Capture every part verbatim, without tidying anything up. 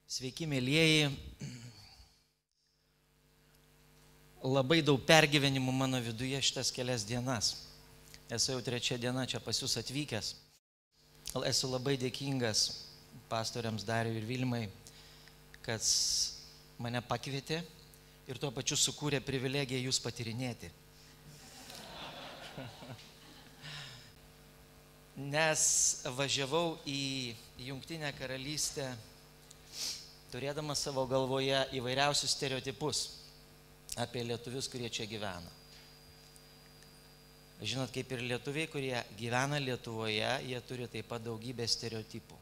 Sveiki, mėlyjeji. Labai daug pergyvenimų mano viduje šitas kelias dienas. Esu jau trečia diena čia pas jūs atvykęs. Esu labai dėkingas pastoriams Dariui ir Vilmai, kad mane pakvietė ir tuo pačiu sukūrė privilegiją jūs patyrinėti. Nes važiavau į Jungtinę karalystę, turėdamas savo galvoje įvairiausius stereotipus apie lietuvius, kurie čia gyvena. Žinot, kaip ir lietuviai, kurie gyvena Lietuvoje, jie turi taip pat daugybę stereotipų.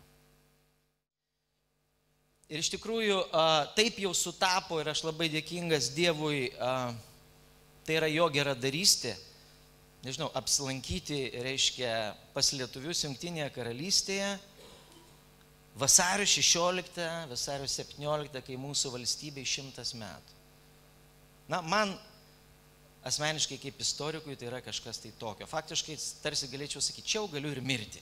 Ir iš tikrųjų taip jau sutapo ir aš labai dėkingas Dievui, tai yra jo geradarystė, nežinau, apsilankyti, reiškia, pas lietuvius Jungtinėje karalystėje, vasario šešioliktą, vasario septynioliktą, kai mūsų valstybei šimtas metų. Na, man asmeniškai kaip istorikui tai yra kažkas tai tokio. Faktiškai tarsi galėčiau sakyti, čia jau galiu ir mirti.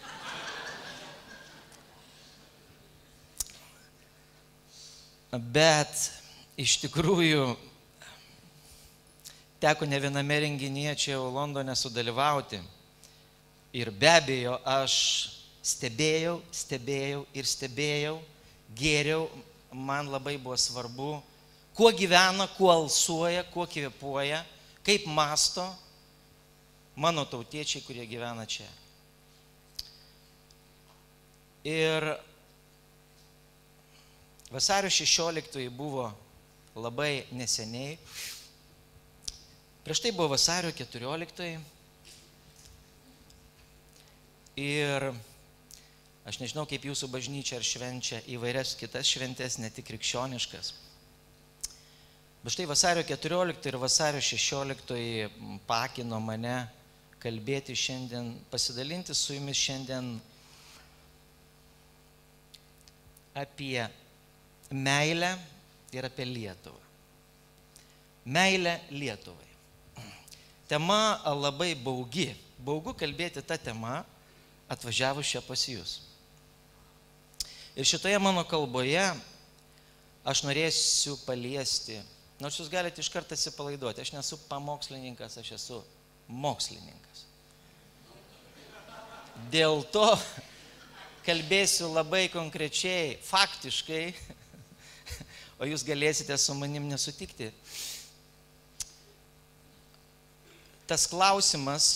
Bet iš tikrųjų teko ne viename renginyje čia jau Londone sudalyvauti. Ir be abejo, aš stebėjau, stebėjau ir stebėjau, gėriau, man labai buvo svarbu, kuo gyvena, kuo alsuoja, kuo kvėpuoja, kaip masto mano tautiečiai, kurie gyvena čia. Ir vasario šešioliktoji buvo labai neseniai, prieš tai buvo vasario keturioliktoji ir aš nežinau, kaip jūsų bažnyčia ar švenčia įvairias kitas šventes, ne tik krikščioniškas. Bet štai vasario keturioliktoji ir vasario šešioliktoji pakino mane kalbėti šiandien, pasidalinti su jumis šiandien apie meilę ir apie Lietuvą. Meilę Lietuvai. Tema labai baugi. Baugu kalbėti tą temą atvažiavus čia pas jūs. Ir šitoje mano kalboje aš norėsiu paliesti, nors jūs galite iš karto atsipalaiduoti, aš nesu pamokslininkas, aš esu mokslininkas. Dėl to kalbėsiu labai konkrečiai, faktiškai, o jūs galėsite su manim nesutikti. Tas klausimas,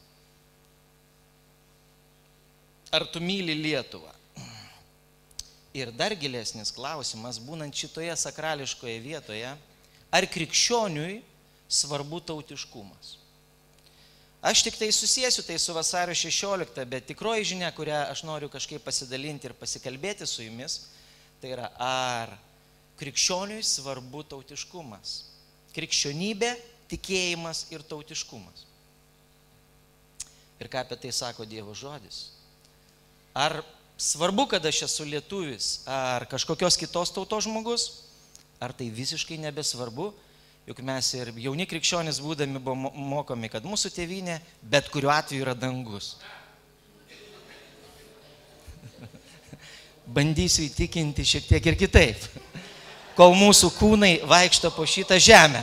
ar tu myli Lietuvą? Ir dar gilesnis klausimas, būnant šitoje sakrališkoje vietoje, ar krikščioniui svarbu tautiškumas? Aš tik tai susiesiu tai su vasario šešiolikta, bet tikroji žinia, kurią aš noriu kažkaip pasidalinti ir pasikalbėti su jumis, tai yra, ar krikščioniui svarbu tautiškumas? Krikščionybė, tikėjimas ir tautiškumas. Ir ką apie tai sako Dievo žodis? Ar svarbu, kad aš esu lietuvis, ar kažkokios kitos tautos žmogus, ar tai visiškai nebesvarbu, juk mes ir jauni krikščionys būdami buvo mokomi, kad mūsų tėvynė bet kuriuo atveju yra dangus. Bandysiu įtikinti šiek tiek ir kitaip, kol mūsų kūnai vaikšto po šitą žemę.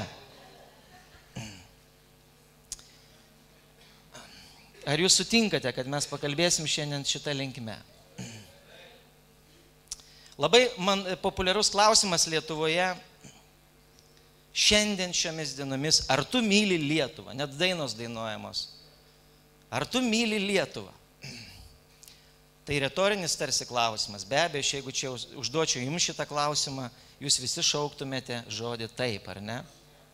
Ar jūs sutinkate, kad mes pakalbėsim šiandien šitą linkme? Labai man populiarus klausimas Lietuvoje šiandien šiomis dienomis, ar tu myli Lietuvą? Net dainos dainuojamos. Ar tu myli Lietuvą? Tai retorinis tarsi klausimas. Be abejo, jeigu čia užduočiau jums šitą klausimą, jūs visi šauktumėte žodį taip, ar ne?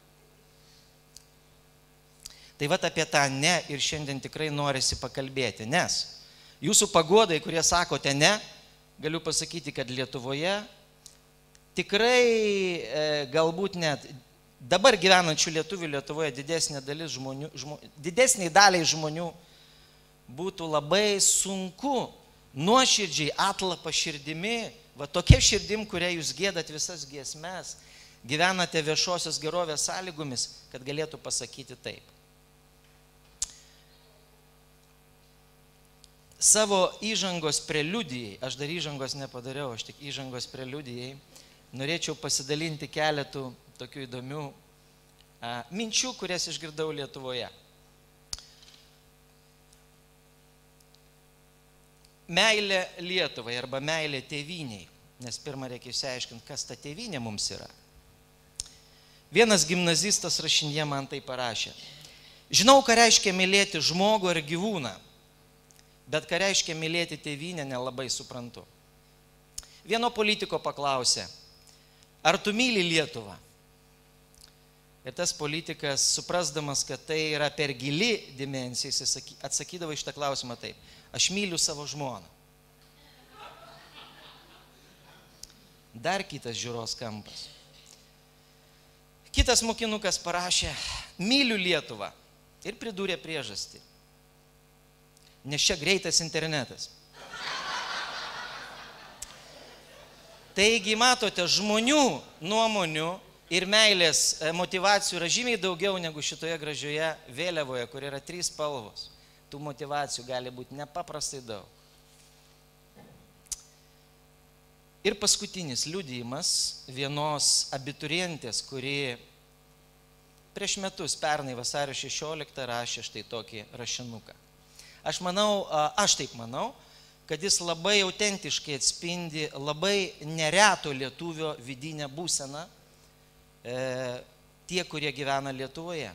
Tai vat apie tą ne ir šiandien tikrai norisi pakalbėti, nes jūsų paguodai, kurie sakote ne, galiu pasakyti, kad Lietuvoje tikrai e, galbūt net dabar gyvenančių lietuvių Lietuvoje didesnė dalis žmonių, žmo, didesniai daliai žmonių būtų labai sunku nuoširdžiai atlapa širdimi, va tokia širdim, kuria jūs gėdat visas giesmes, gyvenate viešosios gerovės sąlygomis, kad galėtų pasakyti taip. savo įžangos preliudijai, aš dar įžangos nepadariau, aš tik įžangos preliudijai, norėčiau pasidalinti keletų tokių įdomių a, minčių, kurias išgirdau Lietuvoje. Meilė Lietuvai arba meilė tėvyniai, nes pirmą reikia išsiaiškinti, kas ta tėvynė mums yra. Vienas gimnazistas rašinyje man tai parašė. Žinau, ką reiškia mylėti žmogų ar gyvūną, bet ką reiškia mylėti tėvynę, nelabai suprantu. Vieno politiko paklausė, ar tu myli Lietuvą? Ir tas politikas, suprasdamas, kad tai yra per gili dimensija, jis atsakydavo iš tą klausimą taip, aš myliu savo žmoną. Dar kitas žiūros kampas. Kitas mokinukas parašė, myliu Lietuvą ir pridūrė priežastį. Nes čia greitas internetas. Taigi, matote, žmonių nuomonių ir meilės motyvacijų yra žymiai daugiau negu šitoje gražioje vėliavoje, kur yra trys spalvos. Tų motyvacijų gali būti nepaprastai daug. Ir paskutinis liudijimas vienos abiturientės, kuri prieš metus pernai vasario šešioliktą rašė štai tokį rašinuką. Aš manau, aš taip manau, kad jis labai autentiškai atspindi labai nereto lietuvio vidinę būseną, e, tie, kurie gyvena Lietuvoje.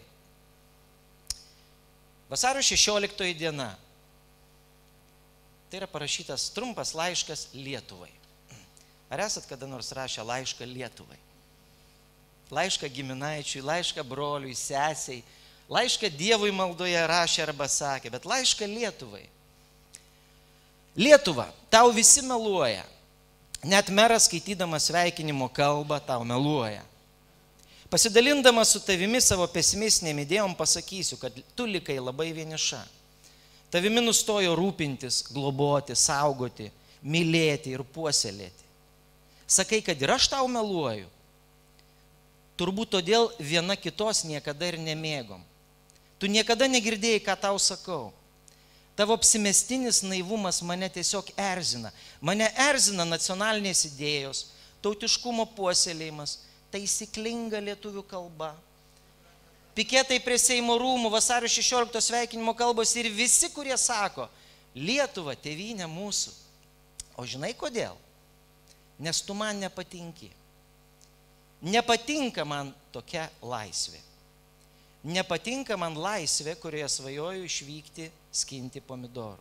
Vasario šešioliktoji diena. Tai yra parašytas trumpas laiškas Lietuvai. Ar esat kada nors rašę laišką Lietuvai? Laišką giminaičiui, laišką broliui, sesiai, laišką Dievui maldoje rašė arba sakė, bet laišką Lietuvai. Lietuva, tau visi meluoja. Net meras skaitydamas sveikinimo kalbą tau meluoja. Pasidalindamas su tavimi savo pesimistinėm idėjom pasakysiu, kad tu likai labai vieniša. Tavimi nustojo rūpintis, globoti, saugoti, mylėti ir puoselėti. Sakai, kad ir aš tau meluoju. Turbūt todėl viena kitos niekada ir nemėgom. Tu niekada negirdėjai, ką tau sakau. Tavo apsimestinis naivumas mane tiesiog erzina. Mane erzina nacionalinės idėjos, tautiškumo puoselėjimas, taisyklinga lietuvių kalba. Piketai prie Seimo rūmų, vasario šešioliktos sveikinimo kalbos ir visi, kurie sako, Lietuva, tėvynė mūsų. O žinai kodėl? Nes tu man nepatinki. Nepatinka man tokia laisvė. Nepatinka man laisvė, kurioje svajoju išvykti skinti pomidorų.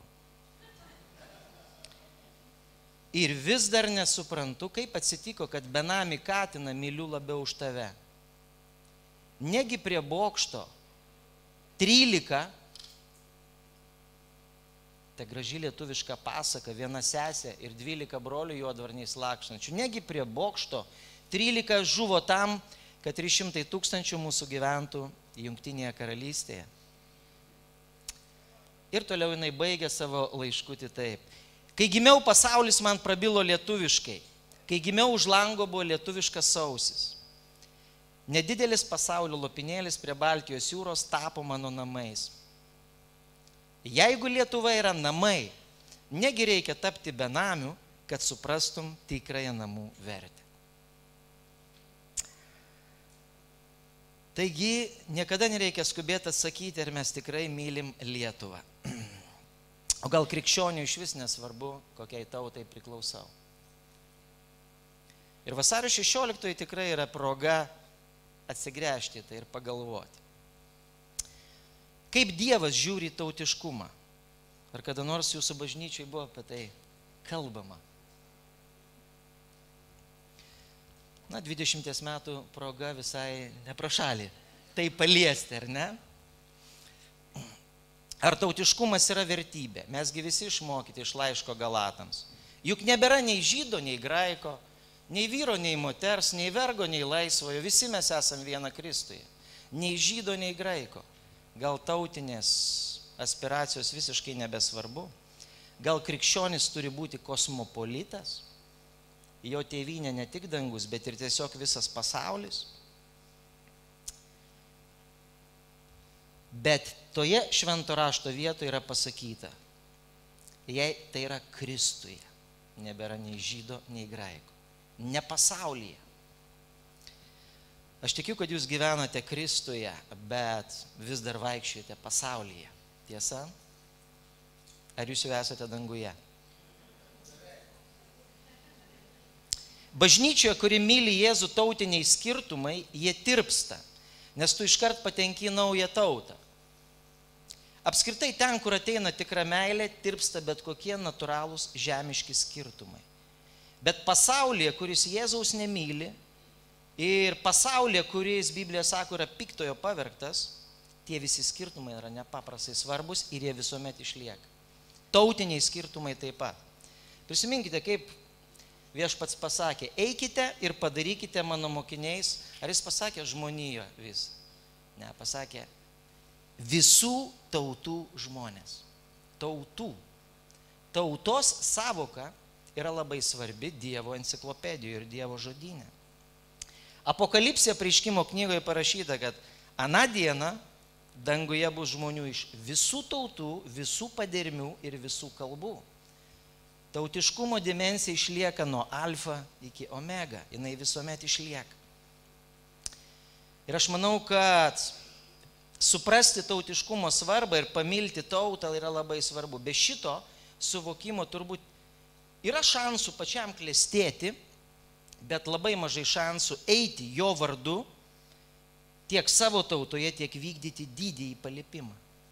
Ir vis dar nesuprantu, kaip atsitiko, kad benamį katiną myliu labiau už tave. Negi prie bokšto trylika, ta graži lietuviška pasaka, viena sesė ir dvylika brolių juodvarniais lakštančių. Negi prie bokšto trylika žuvo tam, kad trys šimtai tūkstančių mūsų gyventų Jungtinėje karalystėje. Ir toliau jinai baigė savo laiškutį taip. Kai gimiau, pasaulis man prabilo lietuviškai. Kai gimiau, už lango buvo lietuviškas sausis. Nedidelis pasaulio lopinėlis prie Baltijos jūros tapo mano namais. Jeigu Lietuva yra namai, negi reikia tapti benamiu, kad suprastum tikrąją namų vertę. Taigi, niekada nereikia skubėti atsakyti, ar mes tikrai mylim Lietuvą. O gal krikščionių iš vis nesvarbu, kokiai tautai priklausau. Ir vasario šešioliktoji tikrai yra proga atsigręžti tai ir pagalvoti. Kaip Dievas žiūri į tautiškumą? Ar kada nors jūsų bažnyčiai buvo apie tai kalbama? Na, dvidešimties metų proga visai neprašalį. Tai paliesti, ar ne? Ar tautiškumas yra vertybė? Mesgi visi išmokyti iš laiško Galatams. Juk nebėra nei žydo, nei graiko, nei vyro, nei moters, nei vergo, nei laisvojo. Visi mes esam viena Kristuje. Nei žydo, nei graiko. Gal tautinės aspiracijos visiškai nebesvarbu? Gal krikščionis turi būti kosmopolitas? Jo tėvynė ne tik dangus, bet ir tiesiog visas pasaulis. Bet toje švento rašto vietoje yra pasakyta, jei tai yra Kristuje. Nebėra nei žydo, nei graiko. Ne pasaulyje. Aš tikiu, kad jūs gyvenate Kristuje, bet vis dar vaikščiojate pasaulyje. Tiesa? Ar jūs jau esate danguje? Bažnyčioje, kuri myli Jėzų, tautiniai skirtumai, jie tirpsta, nes tu iškart patenki į naują tautą. Apskritai ten, kur ateina tikra meilė, tirpsta bet kokie natūralūs žemiški skirtumai. Bet pasaulyje, kuris Jėzaus nemyli, ir pasaulyje, kuris Biblija sako yra piktojo pavergtas, tie visi skirtumai yra nepaprastai svarbus ir jie visuomet išlieka. Tautiniai skirtumai taip pat. Prisiminkite, kaip Viešpats pasakė, eikite ir padarykite mano mokiniais. Ar jis pasakė žmoniją vis? Ne, pasakė visų tautų žmonės. Tautų. Tautos savoka yra labai svarbi Dievo enciklopedijoje ir Dievo žodyne. Apokalipsė apreiškimo knygoje parašyta, kad aną dieną danguje bus žmonių iš visų tautų, visų padermių ir visų kalbų. Tautiškumo dimensija išlieka nuo alfa iki omega, jinai visuomet išlieka. Ir aš manau, kad suprasti tautiškumo svarbą ir pamilti tautą yra labai svarbu. Be šito suvokimo turbūt yra šansų pačiam klestėti, bet labai mažai šansų eiti jo vardu tiek savo tautoje, tiek vykdyti didįjį paliepimą.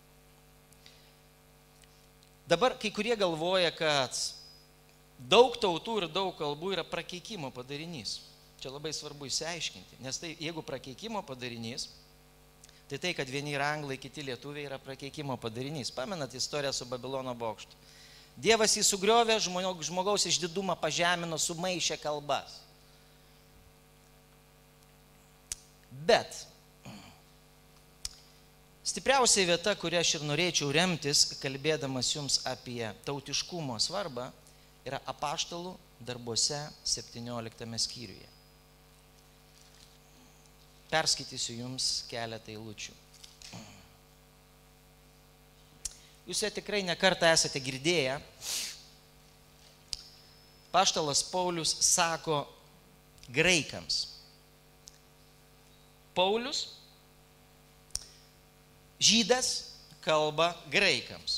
Dabar kai kurie galvoja, kad daug tautų ir daug kalbų yra prakeikimo padarinys. Čia labai svarbu išsiaiškinti, nes tai, jeigu prakeikimo padarinys, tai tai, kad vieni yra anglai, kiti lietuviai, yra prakeikimo padarinys. Pamenat istoriją su Babilono bokštu. Dievas jį sugriovė, žmogaus išdidumą pažemino, sumaišė kalbas. Bet stipriausia vieta, kurią aš ir norėčiau remtis, kalbėdamas jums apie tautiškumo svarbą, yra Apaštalų darbuose septynioliktame skyriuje. Perskaitysiu jums keletą eilučių. Jūs ją tikrai nekartą esate girdėję. Apaštalas Paulius sako graikams. Paulius, žydas, kalba graikams.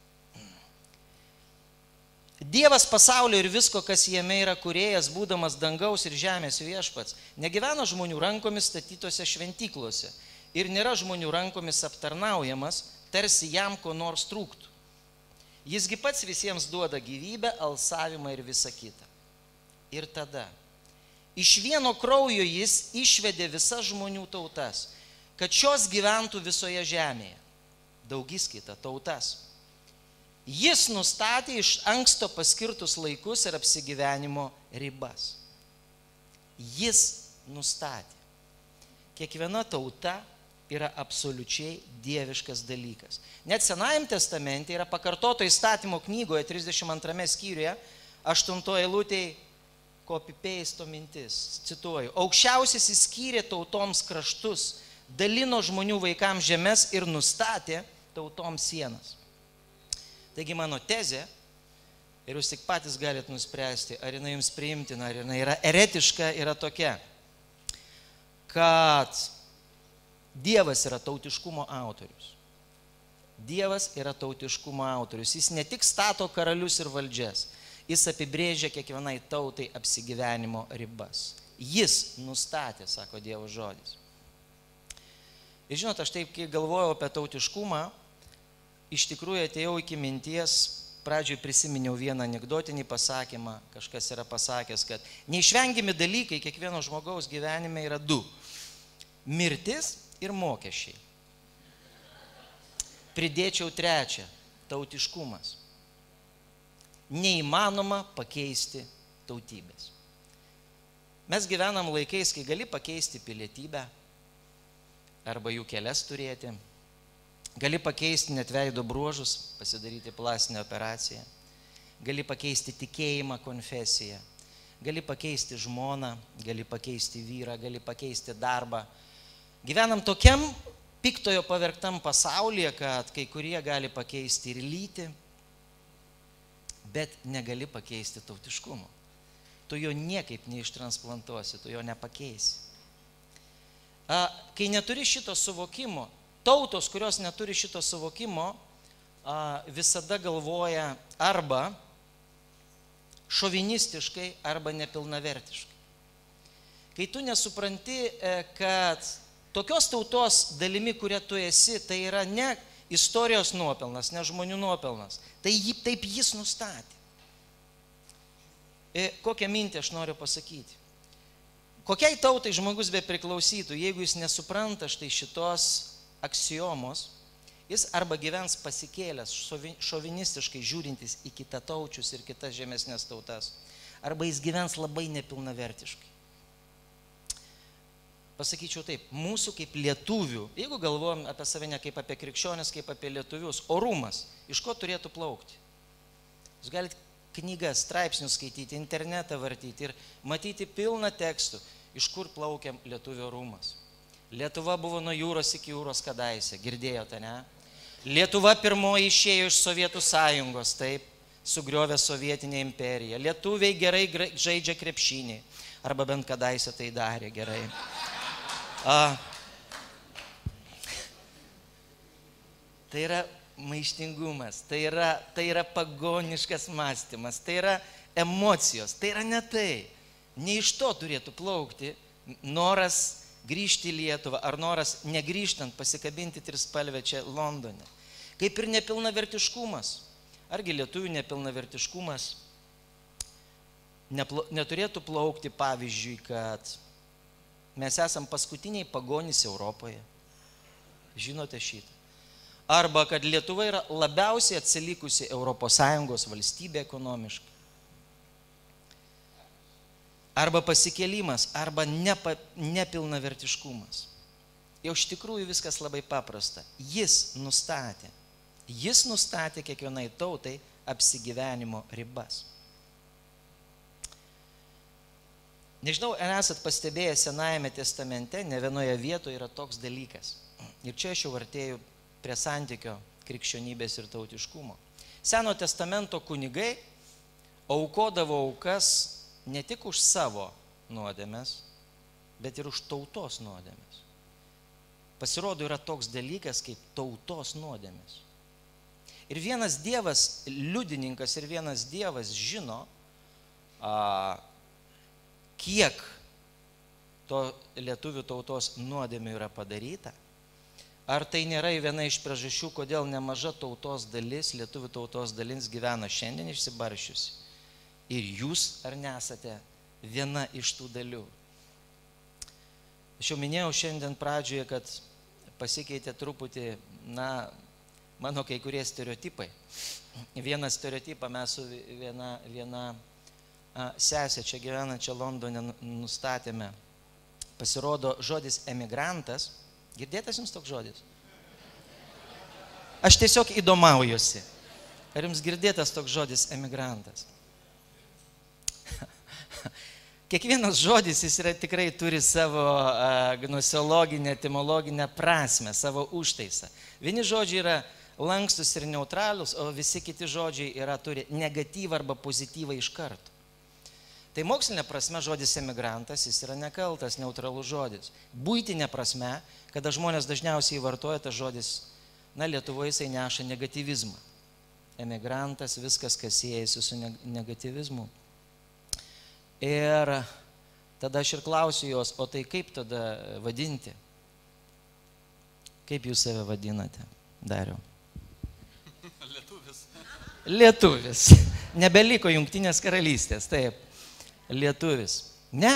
Dievas pasaulio ir visko, kas jame yra kūrėjas, būdamas dangaus ir žemės viešpats, negyvena žmonių rankomis statytose šventyklose ir nėra žmonių rankomis aptarnaujamas, tarsi jam ko nors trūktų. Jisgi pats visiems duoda gyvybę, alsavimą ir visą kitą. Ir tada iš vieno kraujo jis išvedė visas žmonių tautas, kad šios gyventų visoje žemėje. Daugiskaita tautas. Jis nustatė iš anksto paskirtus laikus ir apsigyvenimo ribas. Jis nustatė. Kiekviena tauta yra absoliučiai dieviškas dalykas. Net Senajame testamente yra pakartoto įstatymo knygoje trisdešimt antrame skyriuje, aštuntoje eilutėje copy-paste mintis, cituoju, aukščiausias įskyrė tautoms kraštus, dalino žmonių vaikams žemės ir nustatė tautoms sienas. Taigi mano tezė, ir jūs tik patys galite nuspręsti, ar jinai jums priimtina, ar jinai yra eretiška, yra tokia, kad Dievas yra tautiškumo autorius. Dievas yra tautiškumo autorius. Jis ne tik stato karalius ir valdžias, jis apibrėžia kiekvienai tautai apsigyvenimo ribas. Jis nustatė, sako Dievo žodis. Ir žinot, aš taip, kai galvojau apie tautiškumą, iš tikrųjų atėjau iki minties, pradžioj prisiminiau vieną anekdotinį pasakymą, kažkas yra pasakęs, kad neišvengiami dalykai kiekvieno žmogaus gyvenime yra du – mirtis ir mokesčiai. Pridėčiau trečią – tautiškumas. Neįmanoma pakeisti tautybės. Mes gyvenam laikais, kai gali pakeisti pilietybę arba jų kelias turėti. Gali pakeisti net veido bruožus, pasidaryti plastinę operaciją. Gali pakeisti tikėjimą, konfesiją. Gali pakeisti žmoną, gali pakeisti vyrą, gali pakeisti darbą. Gyvenam tokiam piktojo pavergtam pasaulyje, kad kai kurie gali pakeisti ir lytį. bet negali pakeisti tautiškumo. Tu jo niekaip neištransplantuosi, tu jo nepakeisi. A, kai neturi šito suvokimo, tautos, kurios neturi šito suvokimo, a, visada galvoja arba šovinistiškai, arba nepilnavertiškai. Kai tu nesupranti, kad tokios tautos dalimi, kuria tu esi, tai yra ne istorijos nuopelnas, ne žmonių nuopelnas, tai jį, taip jis nustatė. E, kokią mintį aš noriu pasakyti? Kokiai tautai žmogus be priklausytų, jeigu jis nesupranta štai šitos aksiomos, jis arba gyvens pasikėlęs, šovinistiškai žiūrintis į kitataučius ir kitas žemesnės tautas, arba jis gyvens labai nepilnavertiškai. Pasakyčiau taip, mūsų kaip lietuvių, jeigu galvojam apie save ne kaip apie krikščionis, kaip apie lietuvius, orumas, iš ko turėtų plaukti? Jūs galite knygas, straipsnius skaityti, internetą vartyti ir matyti pilną tekstų, iš kur plaukiam lietuvio orumas. Lietuva buvo nuo jūros iki jūros kadaise, girdėjote, ne? Lietuva pirmoji išėjo iš Sovietų sąjungos, taip, sugriovė sovietinę imperiją. Lietuviai gerai žaidžia krepšinį, arba bent kadaise tai darė gerai. A, tai yra maištingumas, tai yra, tai yra pagoniškas mąstymas, tai yra emocijos, tai yra ne tai. Ne iš to turėtų plaukti noras grįžti į Lietuvą, ar noras negrįžtant pasikabinti trispalvę čia Londone. Kaip ir nepilnavertiškumas. Argi lietuvių nepilnavertiškumas nepla, neturėtų plaukti, pavyzdžiui, kad mes esam paskutiniai pagonys Europoje. Žinote šitą. Arba kad Lietuva yra labiausiai atsilikusi Europos Sąjungos valstybė ekonomiškai. Arba pasikėlimas, arba nepa, nepilnavertiškumas. Jau iš tikrųjų viskas labai paprasta. Jis nustatė. Jis nustatė kiekvienai tautai apsigyvenimo ribas. Nežinau, ar esat pastebėję Senajame testamente, ne vienoje vietoje yra toks dalykas. Ir čia aš jau artėju prie santykio krikščionybės ir tautiškumo. Seno testamento kunigai aukodavo aukas ne tik už savo nuodėmes, bet ir už tautos nuodėmes. Pasirodo, yra toks dalykas kaip tautos nuodėmes. Ir vienas Dievas, liudininkas ir vienas Dievas žino, a, kiek to lietuvių tautos nuodėmių yra padaryta. Ar tai nėra viena iš priežasčių, kodėl nemaža tautos dalis, lietuvių tautos dalis gyvena šiandien išsibaršiusi. Ir jūs ar nesate viena iš tų dalių. Aš jau minėjau šiandien pradžioje, kad pasikeitė truputį, na, mano kai kurie stereotipai. Vieną stereotipą mes su viena, viena a, sesė čia gyvenančia Londone nustatėme. Pasirodo žodis emigrantas. Girdėtas jums toks žodis? Aš tiesiog įdomaujuosi. Ar jums girdėtas toks žodis emigrantas? Kiekvienas žodis jis yra, tikrai turi savo uh, gnosiologinę, etimologinę prasme, savo užtaisą. Vieni žodžiai yra lankstus ir neutralūs, o visi kiti žodžiai yra, turi negatyvą arba pozityvą iš karto. Tai mokslinė prasme žodis emigrantas, jis yra nekaltas, neutralus žodis. Buitinė prasme, kada žmonės dažniausiai vartoja tas žodis, na, Lietuvoje jisai neša negatyvizmą. Emigrantas, viskas, kas siejasi su negatyvizmu. Ir tada aš ir klausiu jos, o tai kaip tada vadinti? Kaip jūs save vadinate, Dariau? Lietuvis. Lietuvis. Nebeliko Jungtinės karalystės, taip. Lietuvis. Ne.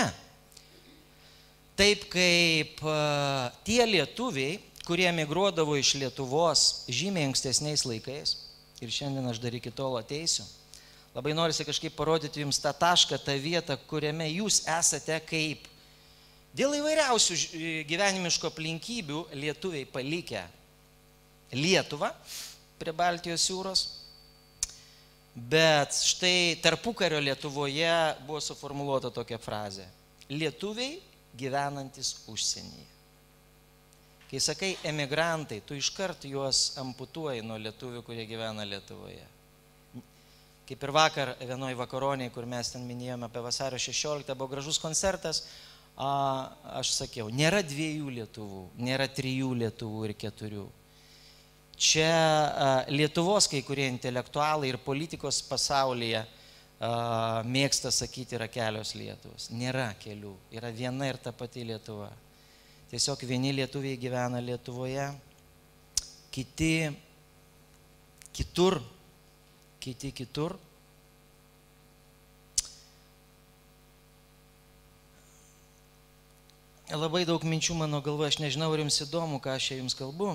Taip kaip uh, tie lietuviai, kurie emigruodavo iš Lietuvos žymiai ankstesniais laikais, ir šiandien aš dar iki tol ateisiu, labai norisi kažkaip parodyti jums tą tašką, tą vietą, kuriame jūs esate kaip dėl įvairiausių gyvenimiško aplinkybių lietuviai palikę Lietuvą prie Baltijos jūros. Bet štai tarpukario Lietuvoje buvo suformuluota tokia frazė. Lietuviai gyvenantis užsienyje. Kai sakai emigrantai, tu iškart juos amputuoji nuo lietuvių, kurie gyvena Lietuvoje. Kaip ir vakar vienoj vakaronėje, kur mes ten minėjome apie vasario šešioliktą, buvo gražus koncertas, a, aš sakiau, nėra dviejų Lietuvų, nėra trijų Lietuvų ir keturių. Čia a, Lietuvos kai kurie intelektualai ir politikos pasaulyje a, mėgsta sakyti, yra kelios Lietuvos. Nėra kelių, yra viena ir ta pati Lietuva. Tiesiog vieni lietuviai gyvena Lietuvoje, kiti kitur, kiti kitur. Labai daug minčių mano galvoje, aš nežinau, ar jums įdomu, ką aš čia jums kalbu.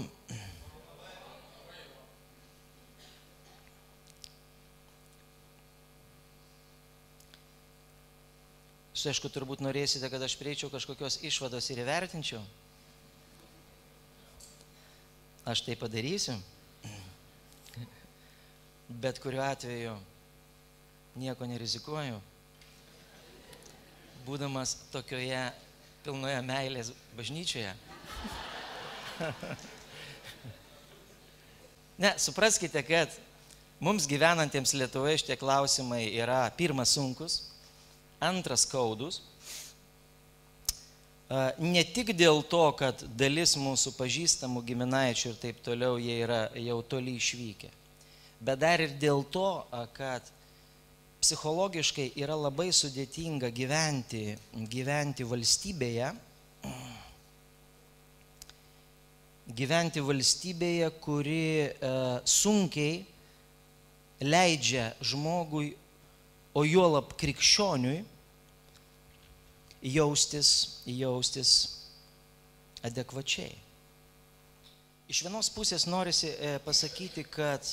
Jūs, aišku, turbūt norėsite, kad aš prieičiau kažkokios išvados ir įvertinčiau. Aš tai padarysiu. Bet kuriuo atveju nieko nerizikuoju, būdamas tokioje pilnoje meilės bažnyčioje. Ne, supraskite, kad mums gyvenantiems Lietuvoje šitie klausimai yra pirmas sunkus, antras skaudus. Ne tik dėl to, kad dalis mūsų pažįstamų giminaičių ir taip toliau jie yra jau toli išvykę, bet dar ir dėl to, kad psichologiškai yra labai sudėtinga gyventi, gyventi valstybėje, gyventi valstybėje, kuri e, sunkiai leidžia žmogui, o juolab krikščioniui, jaustis, jaustis adekvačiai. Iš vienos pusės norisi e, pasakyti, kad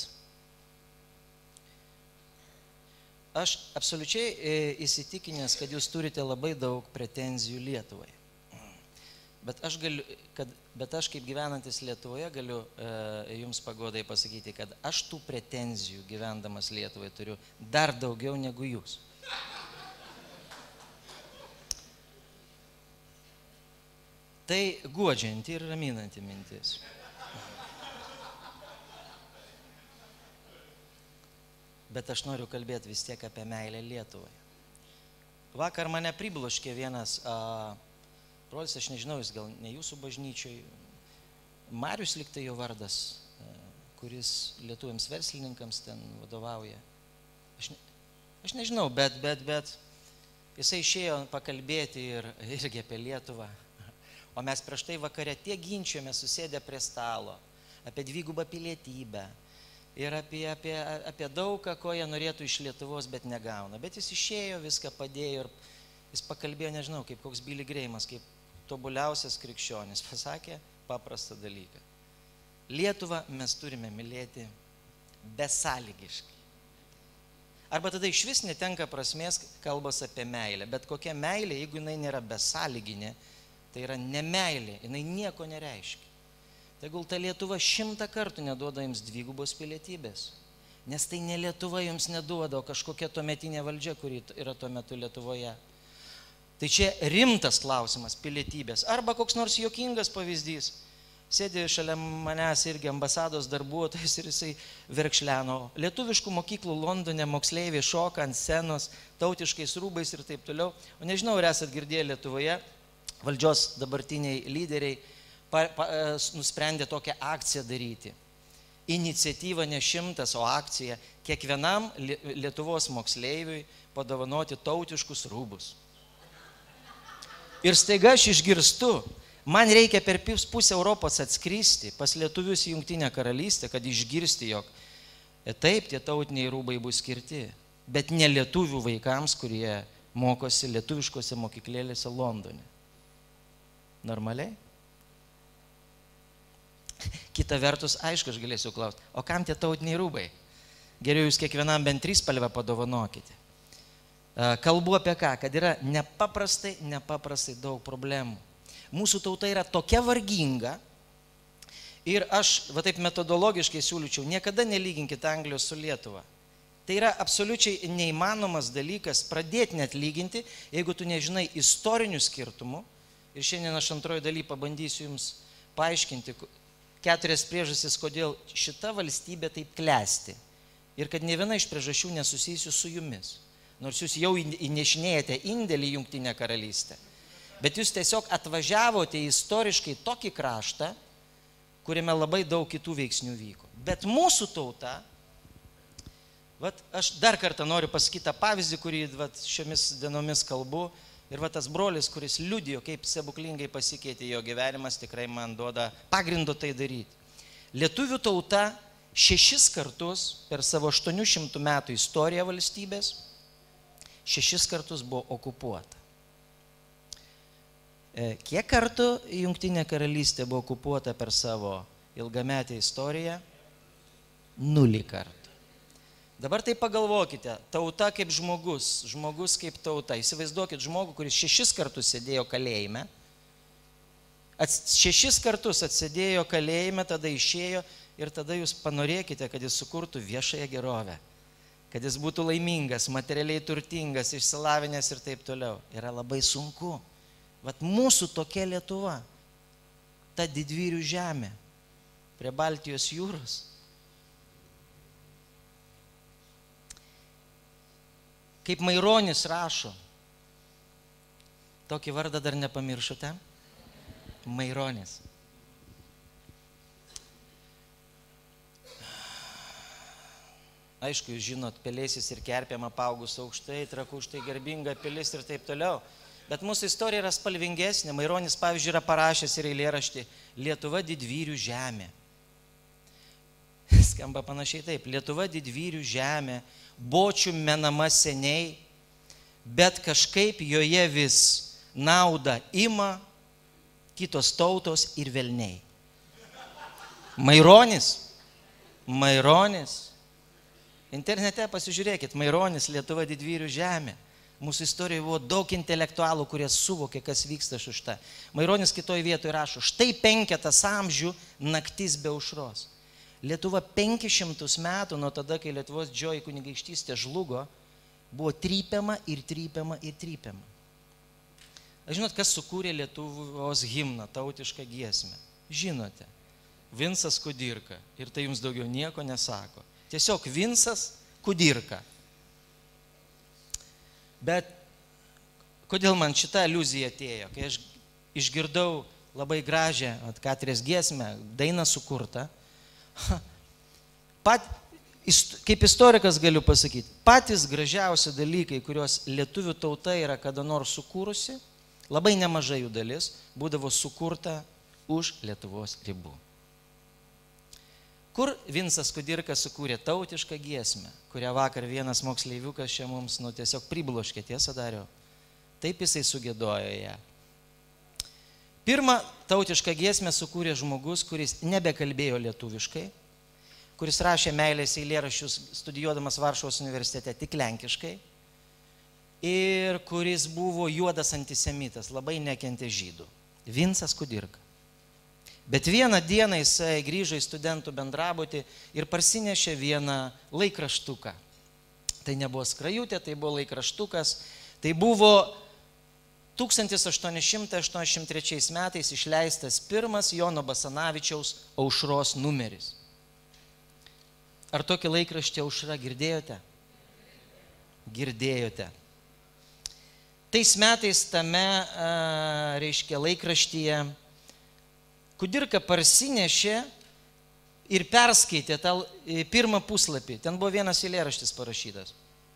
aš absoliučiai įsitikinęs, kad jūs turite labai daug pretenzijų Lietuvai. Bet aš, galiu, kad, bet aš kaip gyvenantis Lietuvoje galiu e, jums pagodai pasakyti, kad aš tų pretenzijų gyvendamas Lietuvai turiu dar daugiau negu jūs. Tai guodžianti ir raminanti mintis. Bet aš noriu kalbėti vis tiek apie meilę Lietuvai. Vakar mane pribloškė vienas a, brolis, aš nežinau, jis gal ne jūsų bažnyčioj, Marius liktai jo vardas, a, kuris lietuviams verslininkams ten vadovauja. Aš, ne, aš nežinau, bet, bet, bet jisai išėjo pakalbėti ir irgi apie Lietuvą. O mes prieš tai vakare tiek ginčiome susėdę prie stalo apie dvigubą pilietybę. Ir apie, apie, apie daugą, ko jie norėtų iš Lietuvos, bet negauna. Bet jis išėjo, viską padėjo ir jis pakalbėjo, nežinau, kaip koks Billy Grahamas, kaip tobuliausias krikščionis, pasakė paprastą dalyką. Lietuvą mes turime mylėti besąlygiškai. Arba tada iš vis netenka prasmės kalbos apie meilę. Bet kokia meilė, jeigu jinai nėra besąlyginė, tai yra nemeilė, jinai nieko nereiškia. Tegul ta Lietuva šimtą kartų neduoda jums dvigubos pilietybės. Nes tai ne Lietuva jums neduoda, o kažkokia tuometinė valdžia, kuri yra tuo metu Lietuvoje. Tai čia rimtas klausimas pilietybės. Arba koks nors juokingas pavyzdys. Sėdė šalia manęs irgi ambasados darbuotojas ir jisai verkšleno. Lietuviškų mokyklų Londone moksleiviai šoka ant scenos, tautiškais rūbais ir taip toliau. O nežinau, ar esat girdėję Lietuvoje, valdžios dabartiniai lyderiai Pa, pa, nusprendė tokią akciją daryti. Iniciatyva ne šimtas, o akcija kiekvienam Lietuvos moksleiviui padovanoti tautiškus rūbus. Ir staiga aš išgirstu, man reikia per pusę Europos atskristi pas lietuvius į Jungtinę karalystę, kad išgirsti, jog taip, tie tautiniai rūbai bus skirti, bet ne lietuvių vaikams, kurie mokosi lietuviškose mokyklėlėse Londone. Normaliai? Kita vertus, aišku, aš galėsiu klausti, o kam tie tautiniai rūbai? Geriau jūs kiekvienam bent trys spalvę padovanokite. Kalbu apie ką? Kad yra nepaprastai, nepaprastai daug problemų. Mūsų tauta yra tokia varginga ir aš, va taip metodologiškai siūlyčiau, niekada nelyginkite Anglijos su Lietuva. Tai yra absoliučiai neįmanomas dalykas pradėti net lyginti, jeigu tu nežinai istorinių skirtumų. Ir šiandien aš antrojo daly pabandysiu jums paaiškinti keturias priežastis, kodėl šita valstybė taip klesti. ir kad ne viena iš priežasčių nesusijusių su jumis. Nors jūs jau įnešinėjate indėlį į Jungtinę karalystę. Bet jūs tiesiog atvažiavote į istoriškai tokį kraštą, kuriame labai daug kitų veiksnių vyko. Bet mūsų tauta, vat, aš dar kartą noriu pasakyti tą pavyzdį, kurį vat, šiomis dienomis kalbu, ir vat, tas brolis, kuris liudijo, kaip stebuklingai pasikeitė jo gyvenimas, tikrai man duoda pagrindo tai daryti. Lietuvių tauta šešis kartus per savo aštuonių šimtų metų istoriją valstybės, šešis kartus buvo okupuota. Kiek kartų Jungtinė karalystė buvo okupuota per savo ilgametę istoriją? Nulį kartų. Dabar tai pagalvokite, tauta kaip žmogus, žmogus kaip tauta. Įsivaizduokit žmogų, kuris šešis kartus sėdėjo kalėjime, ats, šešis kartus atsėdėjo kalėjime, tada išėjo ir tada jūs panorėkite, kad jis sukurtų viešąją gerovę, kad jis būtų laimingas, materialiai turtingas, išsilavinęs ir taip toliau. Yra labai sunku. Vat mūsų tokia Lietuva, ta didvyrių žemė, prie Baltijos jūros. Kaip Maironis rašo, tokį vardą dar nepamiršote? Maironis. Aišku, jūs žinot, pelėsis ir kerpėm apaugus aukštai, trakų štai garbinga pilis ir taip toliau. Bet mūsų istorija yra spalvingesnė. Maironis, pavyzdžiui, yra parašęs ir eilėraštį Lietuva didvyrių žemė. Skamba panašiai taip. Lietuva didvyrių žemė, bočių menama seniai, bet kažkaip joje vis naudą ima kitos tautos ir velniai. Maironis. Maironis. Internete pasižiūrėkit, Maironis, Lietuva didvyrių žemė. Mūsų istorijoje buvo daug intelektualų, kurie suvokė, kas vyksta šušta. Maironis kitoje vietoje rašo, štai penketas amžių naktis be aušros. Lietuva penkis šimtus metų nuo tada, kai Lietuvos didžioji kunigaikštystė žlugo, buvo trypiama ir trypiama ir trypiama. Aš žinot, kas sukūrė Lietuvos himną, tautišką giesmę? Žinote, Vincas Kudirka. Ir tai jums daugiau nieko nesako. Tiesiog Vincas Kudirka. Bet kodėl man šita aliuzija atėjo? Kai aš išgirdau labai gražią Katrės giesmę, dainą sukurtą, pat, kaip istorikas galiu pasakyti, patys gražiausi dalykai, kuriuos lietuvių tauta yra kada nors sukūrusi, labai nemažai jų dalis, būdavo sukurta už Lietuvos ribų. Kur Vincas Kudirka sukūrė tautišką giesmę, kurią vakar vienas moksleiviukas čia mums nu, tiesiog pribloškė, tiesą dariau. Taip jisai sugėdojo ją. Pirmą tautišką giesmę sukūrė žmogus, kuris nebekalbėjo lietuviškai, kuris rašė meilės eilėraščius studijuodamas Varšuvos universitete tik lenkiškai ir kuris buvo juodas antisemitas, labai nekentė žydų. Vincas Kudirka. Bet vieną dieną jisai grįžo į studentų bendrabutį ir parsinešė vieną laikraštuką. Tai nebuvo skrajutė, tai buvo laikraštukas. Tai buvo tūkstantis aštuoni šimtai aštuoniasdešimt trečiais metais išleistas pirmas Jono Basanavičiaus Aušros numeris. Ar tokį laikraštį Aušra girdėjote? Girdėjote. Tais metais tame, reiškia, laikraštyje Kudirka parsinešė ir perskaitė tą pirmą puslapį. Ten buvo vienas eilėraštis parašytas.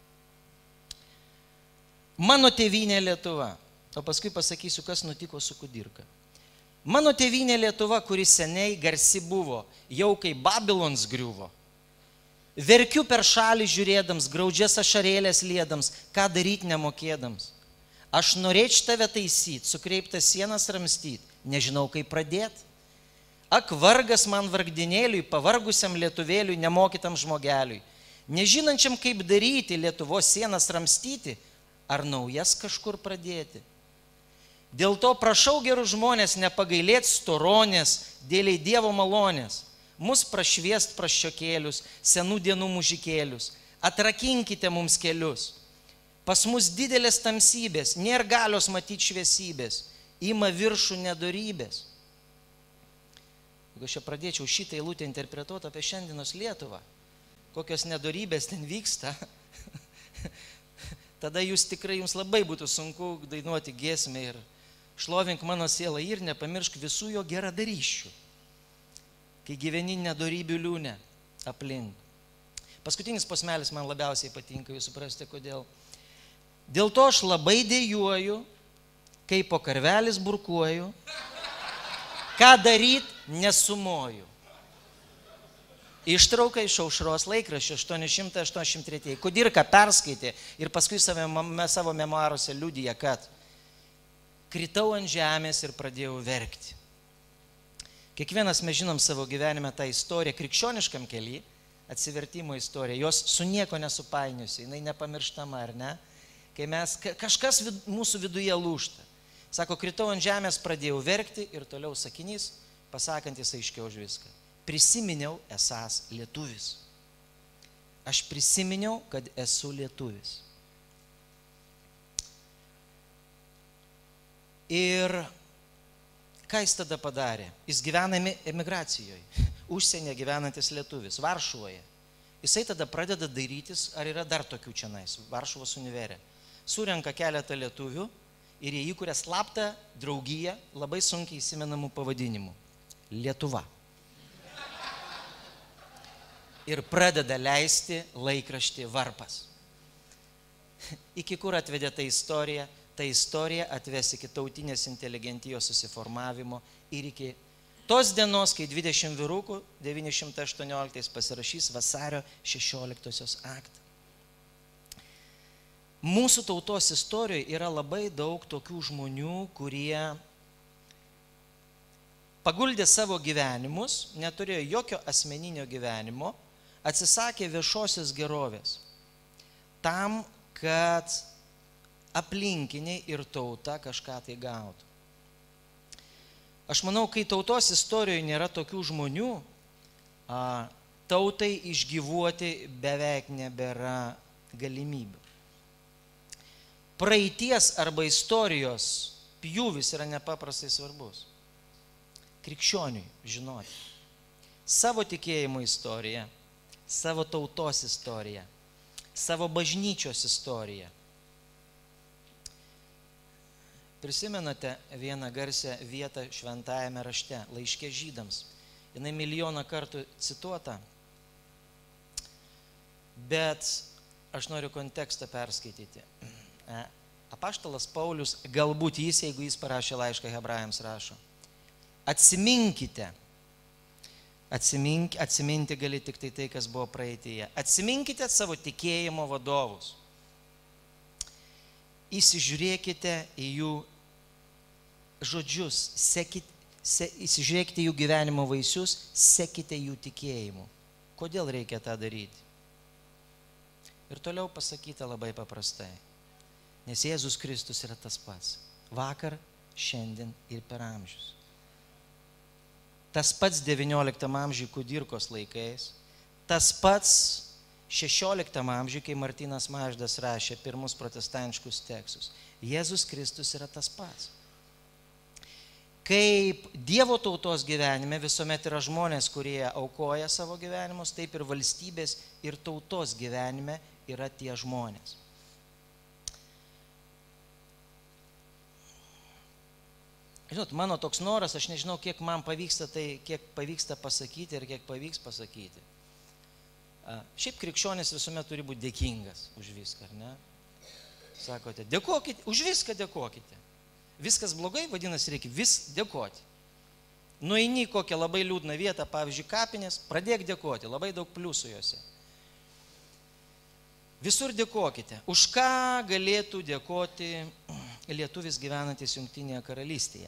Mano tėvynė Lietuva. O paskui pasakysiu, kas nutiko su Kudirka. Mano tėvynė Lietuva, kuris seniai garsi buvo, jau kai Babilons griuvo. Verkiu per šalį žiūrėdams, graudžias ašarėlės liedams, ką daryti nemokėdams. Aš norėčiau tave taisyti, sukreiptas sienas ramstyti, nežinau kaip pradėti. Ak, vargas man vargdinėliui, pavargusiam lietuvėliui, nemokytam žmogeliui, nežinančiam kaip daryti, Lietuvos sienas ramstyti, ar naujas kažkur pradėti. Dėl to prašau gerus žmonės nepagailėti storonės, dėliai Dievo malonės, mus prašviest praščiokėlius, senų dienų mužikėlius, atrakinkite mums kelius. Pas mus didelės tamsybės, nėra galios matyti šviesybės, ima viršų nedorybės. Jeigu aš čia pradėčiau šitą eilutę interpretuoti apie šiandienos Lietuvą, kokios nedorybės ten vyksta, tada jūs tikrai, jums labai būtų sunku dainuoti giesmę ir šlovink mano sielą ir nepamiršk visų jo geradaryščių, kai gyveni nedorybių liūne aplink. Paskutinis posmelis man labiausiai patinka, jūs suprasite kodėl. Dėl to aš labai dėjuoju, kai po karvelis burkuoju, ką daryt nesumoju. Ištrauka iš Aušros laikraščio aštuoni šimtai aštuoniasdešimt trečiieji. Kudirka perskaitė ir paskui savo, savo memoaruose liudija, kad kritau ant žemės ir pradėjau verkti. Kiekvienas mes žinom savo gyvenime tą istoriją, krikščioniškam kely, atsivertimo istorija, jos su nieko nesupainiusi, jinai nepamirštama, ar ne? Kai mes, kažkas vid, mūsų viduje lūžta. Sako, kritau ant žemės, pradėjau verkti ir toliau sakinys, pasakantis aiškiau už viską. Prisiminiau esąs lietuvis. Aš prisiminiau, kad esu lietuvis. Ir ką jis tada padarė? Jis gyvena emigracijoje, užsienyje gyvenantis lietuvis, Varšuvoje. Jisai tada pradeda dairytis, ar yra dar tokių čianais, Varšuvos univere. Surenka keletą lietuvių ir jie įkuria slaptą draugiją labai sunkiai įsimenamų pavadinimų. Lietuva. Ir pradeda leisti laikraštį Varpas. Iki kur atvedė ta istorija? Ta istorija atves iki tautinės inteligentijos susiformavimo ir iki tos dienos, kai dvidešimt vyrukų devyni šimtai aštuonioliktais pasirašys vasario šešioliktosios aktą. Mūsų tautos istorijoje yra labai daug tokių žmonių, kurie paguldė savo gyvenimus, neturėjo jokio asmeninio gyvenimo, atsisakė viešosios gerovės tam, kad aplinkiniai ir tauta kažką tai gautų. Aš manau, kai tautos istorijoje nėra tokių žmonių, tautai išgyvuoti beveik nebėra galimybių. Praeities arba istorijos pjūvis yra nepaprastai svarbus. Krikščioniui žinoti savo tikėjimo istoriją, savo tautos istoriją, savo bažnyčios istoriją. Prisimenate vieną garsią vietą šventajame rašte, laiške žydams. Jinai milijoną kartų cituota, bet aš noriu kontekstą perskaityti. Apaštalas Paulius, galbūt jis, jeigu jis parašė laišką hebrajams, rašo: atsiminkite, atsimink, atsiminti gali tik tai tai, kas buvo praeityje. Atsiminkite savo tikėjimo vadovus. Įsižiūrėkite į jų žodžius, sekite, se, įsižiūrėkite jų gyvenimo vaisius, sekite jų tikėjimu. Kodėl reikia tą daryti? Ir toliau pasakyta labai paprastai. Nes Jėzus Kristus yra tas pats. Vakar, šiandien ir per amžius. Tas pats devynioliktam amžiui Kudirkos laikais, tas pats šešioliktam amžiui, kai Martynas Mažvydas rašė pirmus protestantiškus tekstus. Jėzus Kristus yra tas pats. Kaip Dievo tautos gyvenime visuomet yra žmonės, kurie aukoja savo gyvenimus, taip ir valstybės ir tautos gyvenime yra tie žmonės. Žinot, mano toks noras, aš nežinau, kiek man pavyksta tai, kiek pavyksta pasakyti ir kiek pavyks pasakyti. Šiaip krikščionis visuomet turi būti dėkingas už viską, ar ne? Sakote, dėkokite, už viską dėkokite. Viskas blogai, vadinasi, reikia vis dėkoti. Nueini kokią labai liūdną vietą, pavyzdžiui, kapinės, pradėk dėkoti, labai daug pliusų juose. Visur dėkokite. Už ką galėtų dėkoti lietuvis gyvenantis Jungtinėje karalystėje?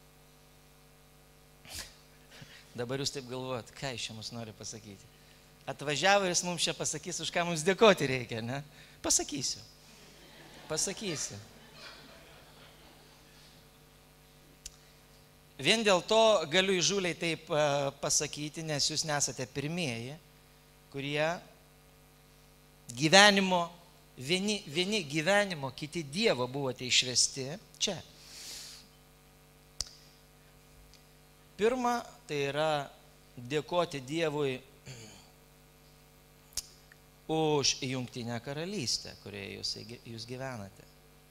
Dabar jūs taip galvojat, ką iš čia mums nori pasakyti? Atvažiavo ir jis mums čia pasakys, už ką mums dėkoti reikia, ne? Pasakysiu. Pasakysiu. Vien dėl to galiu įžūliai taip pasakyti, nes jūs nesate pirmieji, kurie gyvenimo, vieni, vieni gyvenimo, kiti Dievo buvote išvesti čia. Pirma, tai yra dėkoti Dievui už Jungtinę karalystę, kurioje jūs, jūs gyvenate.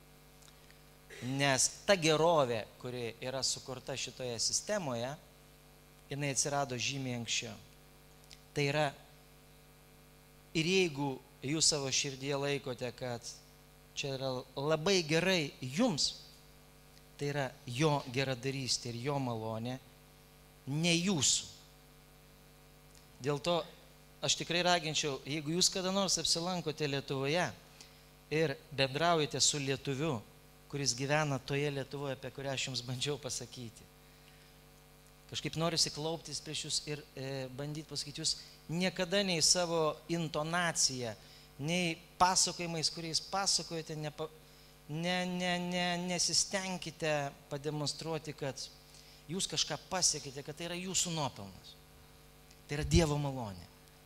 Nes ta gerovė, kuri yra sukurta šitoje sistemoje, jinai atsirado žymiai anksčiau. Tai yra, ir jeigu jūs savo širdyje laikote, kad čia yra labai gerai jums, tai yra jo geradarystė ir jo malonė, ne jūsų. Dėl to aš tikrai raginčiau, jeigu jūs kada nors apsilankote Lietuvoje ir bendraujate su lietuviu, kuris gyvena toje Lietuvoje, apie kurią aš jums bandžiau pasakyti. Kažkaip noriu klauptis prieš jūs ir e, bandyti pasakyti, jūs niekada nei savo intonaciją, nei pasakojimais, kuriais pasakojate, nepa, ne, ne, ne, nesistengkite pademonstruoti, kad jūs kažką pasiekite, kad tai yra jūsų nuopelnas. Tai yra Dievo malonė.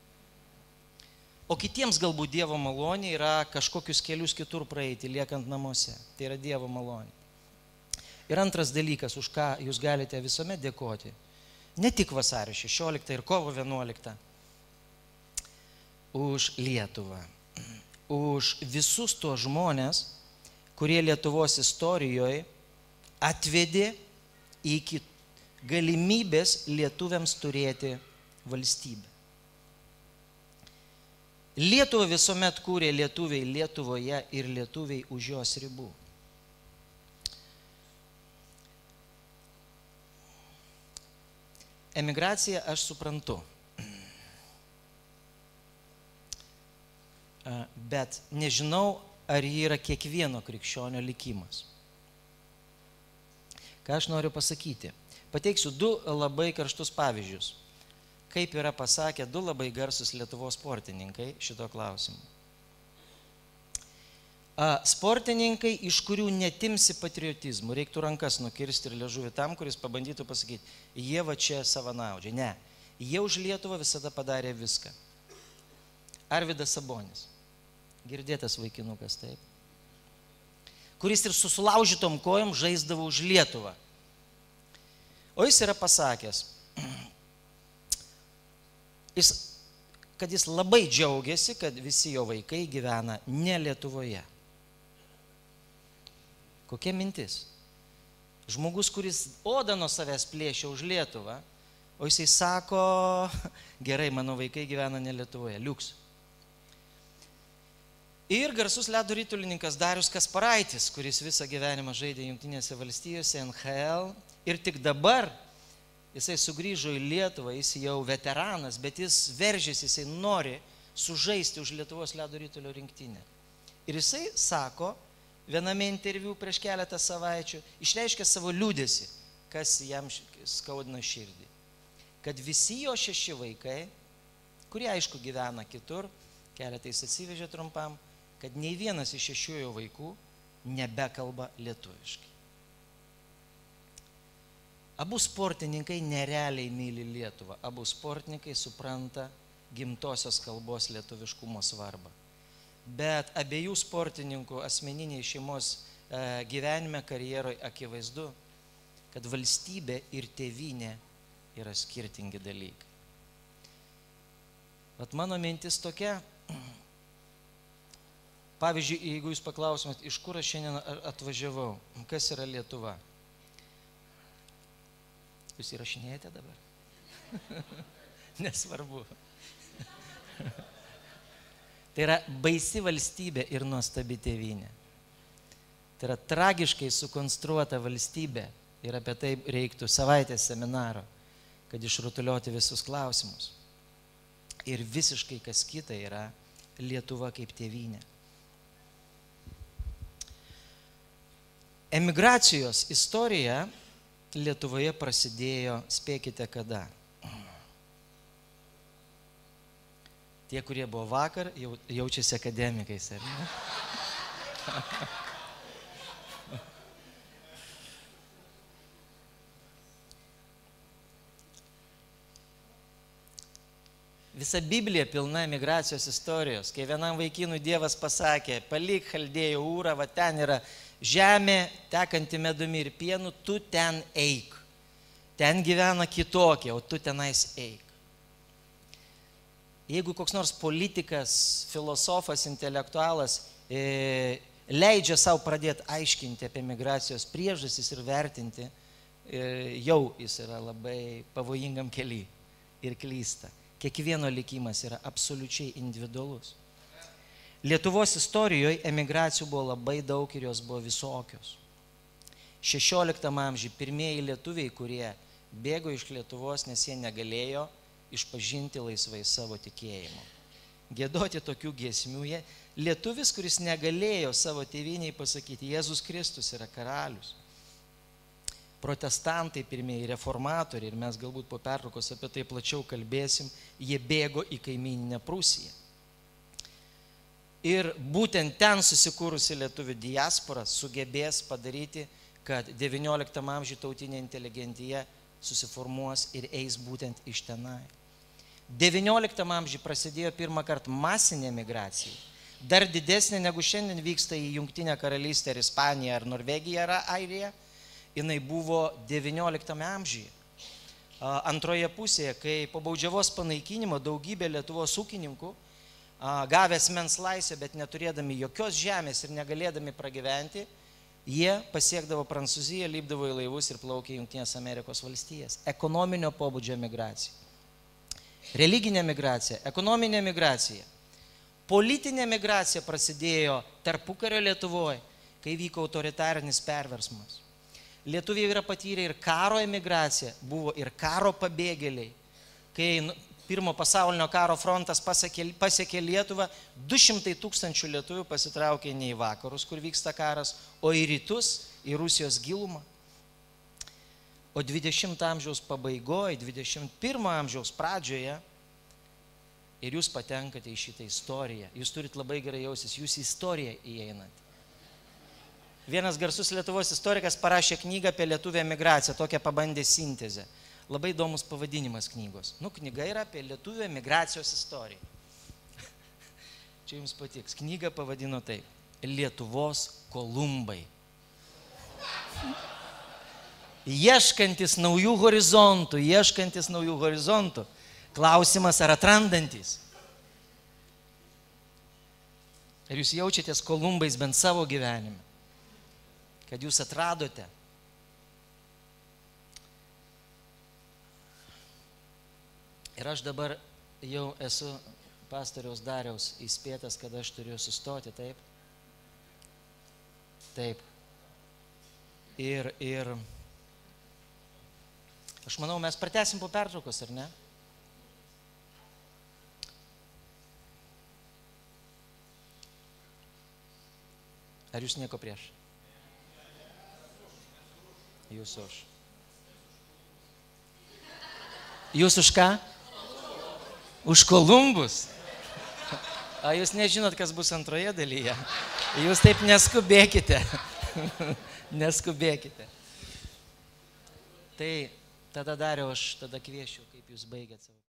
O kitiems galbūt Dievo malonė yra kažkokius kelius kitur praeiti, liekant namuose. Tai yra Dievo malonė. Ir antras dalykas, už ką jūs galite visuomet dėkoti, ne tik vasario šešioliktą ir kovo vienuoliktą, už Lietuvą, už visus tuos žmonės, kurie Lietuvos istorijoje atvedė iki galimybės lietuviams turėti valstybę. Lietuvą visuomet kūrė lietuviai Lietuvoje ir lietuviai už jos ribų. Emigraciją aš suprantu, bet nežinau, ar ji yra kiekvieno krikščionio likimas. Ką aš noriu pasakyti? Pateiksiu du labai karštus pavyzdžius. Kaip yra pasakę du labai garsus Lietuvos sportininkai šito klausimu. Sportininkai, iš kurių netimsi patriotizmų, reiktų rankas nukirsti ir liežuvį tam, kuris pabandytų pasakyti, jie va čia savanaudžiai. Ne, jie už Lietuvą visada padarė viską. Arvydas Sabonis, girdėtas vaikinukas, taip, kuris ir su sulaužytom kojom žaisdavo už Lietuvą. O jis yra pasakęs, Jis, kad jis labai džiaugiasi, kad visi jo vaikai gyvena ne Lietuvoje. Kokia mintis? Žmogus, kuris odą nuo savęs plėšia už Lietuvą, o jisai sako, gerai, mano vaikai gyvena ne Lietuvoje, liuks. Ir garsus ledo ritulininkas Darius Kasparaitis, kuris visą gyvenimą žaidė Jungtinėse valstijose, N H L, ir tik dabar jisai sugrįžo į Lietuvą, jis jau veteranas, bet jis veržėsi, jisai nori sužaisti už Lietuvos ledo ritulio rinktinę. Ir jisai sako, viename interviu prieš keletą savaičių, išreiškia savo liūdesį, kas jam skaudina širdį. Kad visi jo šeši vaikai, kurie aišku gyvena kitur, keletą jis atsivežė trumpam, kad nei vienas iš šešių jo vaikų nebekalba lietuviškai. Abu sportininkai nerealiai myli Lietuvą, abu sportininkai supranta gimtosios kalbos lietuviškumo svarbą. Bet abiejų sportininkų asmeniniai šeimos e, gyvenime, karjeroje akivaizdu, kad valstybė ir tėvynė yra skirtingi dalykai. Vat mano mintis tokia, pavyzdžiui, jeigu jūs paklausumėt, iš kur aš šiandien atvažiavau, kas yra Lietuva? Jūs įrašinėjate dabar? Nesvarbu. Tai yra baisi valstybė ir nuostabi tėvynė. Tai yra tragiškai sukonstruota valstybė ir apie tai reiktų savaitės seminaro, kad išrutulioti visus klausimus. Ir visiškai kas kita yra Lietuva kaip tėvynė. Emigracijos istorija Lietuvoje prasidėjo, spėkite kada. Tie, kurie buvo vakar, jau, jaučiasi akademikais, ar ne? Visa Biblija pilna emigracijos istorijos. Kai vienam vaikinui Dievas pasakė, palik Chaldėjų Ūrą, va ten yra žemė, tekanti medumi ir pienu, tu ten eik. Ten gyvena kitokie, o tu tenais eik. jeigu koks nors politikas, filosofas, intelektualas e, leidžia savo pradėti aiškinti apie migracijos priežastis ir vertinti, e, jau jis yra labai pavojingam kely ir klysta. Kiekvieno likimas yra absoliučiai individualus. Lietuvos istorijoje emigracijų buvo labai daug ir jos buvo visokios. šešioliktam amžiuje pirmieji lietuviai, kurie bėgo iš Lietuvos, nes jie negalėjo išpažinti laisvai savo tikėjimo. Giedoti tokių giesmių jie. Lietuvis, kuris negalėjo savo tėvynei pasakyti, Jėzus Kristus yra karalius. Protestantai pirmieji, reformatoriai, ir mes galbūt po pertraukos apie tai plačiau kalbėsim, jie bėgo į kaimyninę Prūsiją. Ir būtent ten susikūrusi lietuvių diaspora sugebės padaryti, kad devynioliktam amžiuje tautinė inteligentija susiformuos ir eis būtent iš tenai. devynioliktam amžiuje prasidėjo pirmą kartą masinė migracija. Dar didesnė negu šiandien vyksta į Jungtinę karalystę, ar Ispaniją, ar Norvegiją, ar Airiją. Jinai buvo devynioliktame amžiuje. Antroje pusėje, kai po baudžiavos panaikinimo daugybė Lietuvos ūkininkų, gavę asmens laisvę, bet neturėdami jokios žemės ir negalėdami pragyventi, jie pasiekdavo Prancūziją, lipdavo į laivus ir plaukė į Jungtinės Amerikos valstijas. Ekonominio pobūdžio migracija. Religinė migracija, ekonominė migracija. Politinė migracija prasidėjo tarpukario Lietuvoje, kai vyko autoritarinis perversmas. Lietuviai yra patyrę ir karo emigraciją, buvo ir karo pabėgėliai. Kai pirmo pasaulinio karo frontas pasiekė, pasiekė Lietuvą, du šimtai tūkstančių lietuvių pasitraukė ne į vakarus, kur vyksta karas, o į rytus, į Rusijos gilumą. O dvidešimto amžiaus pabaigoje, dvidešimt pirmo amžiaus pradžioje, ir jūs patenkate į šitą istoriją. Jūs turit labai gerai jausis, jūs į istoriją įeinate. Vienas garsus Lietuvos istorikas parašė knygą apie lietuvių emigraciją, tokią pabandė sintezę. Labai įdomus pavadinimas knygos. Nu, knyga yra apie lietuvių emigracijos istoriją. Čia jums patiks. Knyga pavadino taip. Lietuvos Kolumbai. Ieškantis naujų horizontų, ieškantis naujų horizontų. Klausimas, ar atrandantis. Ar jūs jaučiatės Kolumbais bent savo gyvenime? Kad jūs atradote. Ir aš dabar jau esu pastoriaus Dariaus įspėtas, kad aš turiu sustoti, taip? Taip. Ir, ir aš manau, mes pratęsim po pertraukos, ar ne? Ar jūs nieko prieš? Jūs už. Jūs už ką? Už Kolumbus. A jūs nežinot, kas bus antroje dalyje. Jūs taip neskubėkite. Neskubėkite. Tai tada Dariau, aš tada kviešiu, kaip jūs baigėt savo.